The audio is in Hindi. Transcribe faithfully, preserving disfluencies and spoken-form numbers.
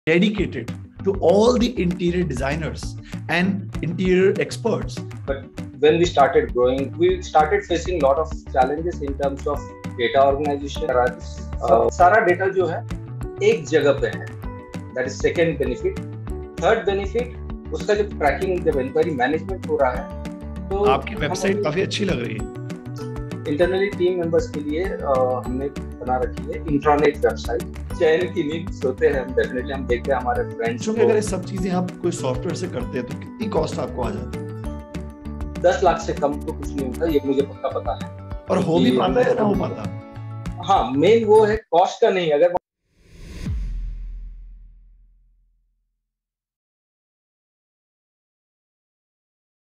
dedicated to all the interior designers and interior experts. But when we started growing, we started facing a lot of challenges in terms of data organization. Uh, सारा data जो है एक जगह पे है. That is second benefit. Third benefit, उसका जब tracking, जब inquiry management हो रहा है, तो आपकी वेबसाइट काफी अच्छी लग रही है. इंटरनली टीम मेंबर्स के लिए uh, हमने बना रखी है इंट्रानेट वेबसाइट. चैन की नींद सोते हैं हम, डेफिनेटली हम देखते हैं हमारे फ्रेंड्स को. अगर ये सब चीजें आप कोई सॉफ्टवेयर से करते हैं तो कितनी कॉस्ट आपको आ जाती है? दस लाख से कम तो कुछ नहीं होता, ये मुझे पक्का पता है. और हो भी पाता है ना हो पाता? हाँ, मेन वो है कॉस्ट का नहीं. अगर